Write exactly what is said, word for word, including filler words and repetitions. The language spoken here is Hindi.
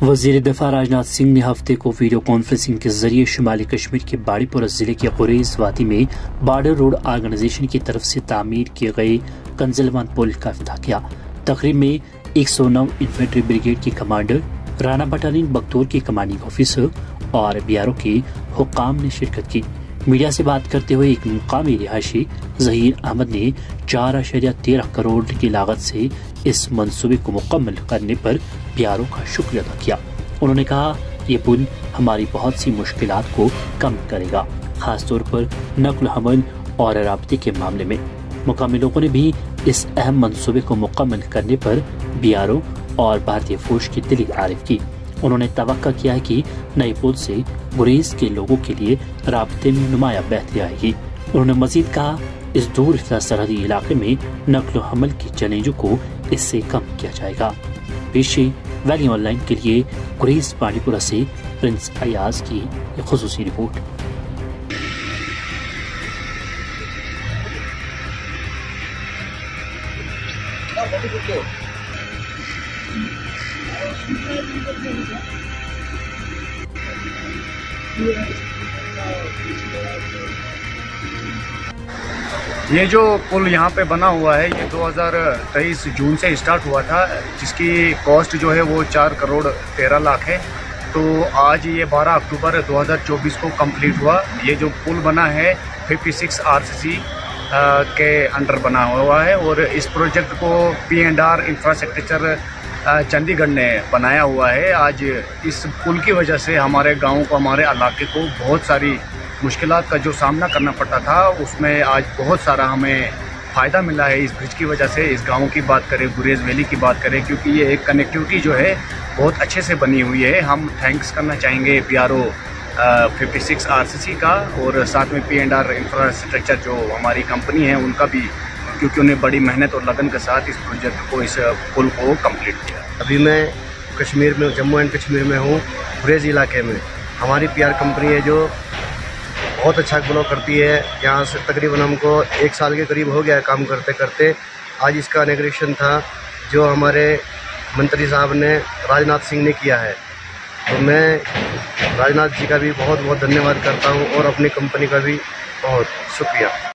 वज़ीर दफ़ा राजनाथ सिंह ने हफ्ते को वीडियो कॉन्फ्रेंसिंग के जरिए शुमाली कश्मीर के बाड़ीपुरा जिले के गुरेज वादी में बॉर्डर रोड ऑर्गेनाइजेशन की तरफ से तामीर किए गए कंजलवान पुल का इफ्तिताह किया। तकरीब में एक सौ नौ इन्फेंट्री ब्रिगेड के कमांडर, राना बटालियन बगतौर के कमांडिंग ऑफिसर और बीआरओ के हुक्काम ने शिरकत की। मीडिया से बात करते हुए एक मुकामी रिहायशी जहीर अहमद ने चार अशरिया तेरह करोड़ की लागत से इस मंसूबे को मुकम्मल करने पर बीआरओ का शुक्रिया अदा किया। उन्होंने कहा, ये पुल हमारी बहुत सी मुश्किलात को कम करेगा, खासतौर पर नकल हमल और राब्ते के मामले में। मुकामी लोगों ने भी इस अहम मंसूबे को मुकम्मल करने पर बीआरओ और भारतीय फौज की दिली तारीफ की। उन्होंने तवक्का किया है कि नए पुल से गुरेज के लोगों के लिए राब्ते में नुमाया बेहतरी आएगी। उन्होंने मजीद कहा, इस दूर सरहदी इलाके में नकल हमल की चैलेंजों को इससे कम किया जाएगा। पेशे वैली ऑनलाइन के लिए गुरेज बाड़ीपुरा से प्रिंस अयाज की एक खुसूसी रिपोर्ट। ये जो पुल यहाँ पे बना हुआ है ये दो हज़ार तेईस जून से स्टार्ट हुआ था, जिसकी कॉस्ट जो है वो चार करोड़ तेरह लाख है। तो आज ये बारह अक्टूबर दो हज़ार चौबीस को कंप्लीट हुआ। ये जो पुल बना है छप्पन आरसीसी के अंडर बना हुआ है और इस प्रोजेक्ट को P and R infrastructure Chandigarh ने बनाया हुआ है। आज इस पुल की वजह से हमारे गाँव को, हमारे इलाके को बहुत सारी मुश्किलात का जो सामना करना पड़ता था, उसमें आज बहुत सारा हमें फ़ायदा मिला है इस ब्रिज की वजह से। इस गांव की बात करें, गुरेज वैली की बात करें, क्योंकि ये एक कनेक्टिविटी जो है बहुत अच्छे से बनी हुई है। हम थैंक्स करना चाहेंगे बीआरओ छप्पन आरसीसी का और साथ में पी एंड आर इंफ्रास्ट्रक्चर जो हमारी कंपनी है उनका भी, क्योंकि उन्हें बड़ी मेहनत और लगन के साथ इस प्रोजेक्ट को, इस पुल को कम्प्लीट किया। अभी मैं कश्मीर में, जम्मू एंड कश्मीर में हूँ, गुरेज इलाके में। हमारी पी आर कंपनी है जो बहुत अच्छा ग्लो करती है। यहाँ से तकरीबन हमको एक साल के करीब हो गया है काम करते करते। आज इसका इनॉग्रेशन था जो हमारे मंत्री साहब ने, राजनाथ सिंह ने किया है। तो मैं राजनाथ जी का भी बहुत बहुत धन्यवाद करता हूँ और अपनी कंपनी का भी बहुत शुक्रिया।